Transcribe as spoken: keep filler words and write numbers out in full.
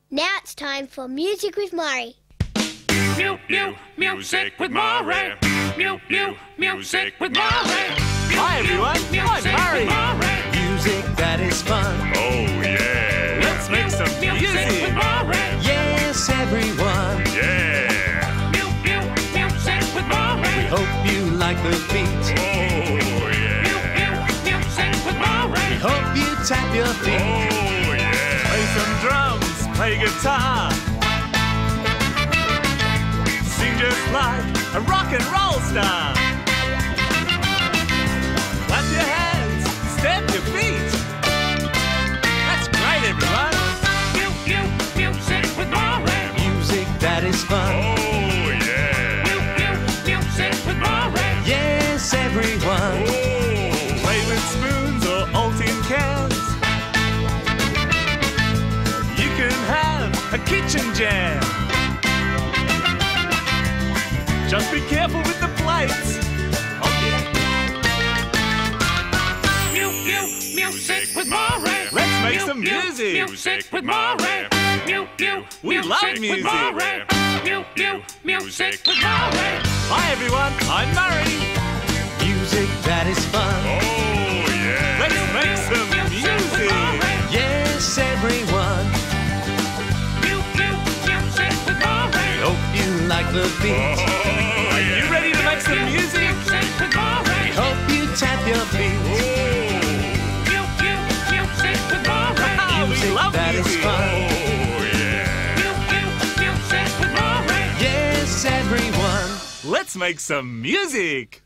Now it's time for Music with Murray. Mew, mew, music with Murray. Mew, mew, music with Murray. Hi everyone, I'm Murray. Music that is fun. Oh yeah. Let's make some Music with music. Murray. Yes, everyone. Yeah. Mew, mew, music with Murray. We hope you like the beat. Oh yeah. Mew, mew, music with Murray. We hope you tap your feet. Oh yeah. Play some drums, play guitar. Sing just like a rock and roll star. Clap your hands, stamp your feet. That's great, everyone. Mew, mew, music with Murray. Music that is fun. Oh yeah. Mew, mew, music with Murray. Yes, everyone. Oh. Play with spoons or old tin cans. You can have a kitchen jam. Just be careful with the plates. Oh yeah. Mew, mew, music with Murray. Let's make Mew, some mew, music. Music with Murray. Mew, mew, We love with music. Murray. Mew, mew, music with Murray. Hi everyone, I'm Murray. Music that is fun. Oh yeah. Let's make some music. Yes, everyone. Mew, mew, music with Murray. Hope you like the beat. Oh, Are you ready to make some music? Music with Murray. Hope you tap your feet. Mew, mew, music with Murray. Ah, we Music love that is music. fun. Oh yeah. Mew, mew, music with Murray. Yes, everyone. Let's make some music.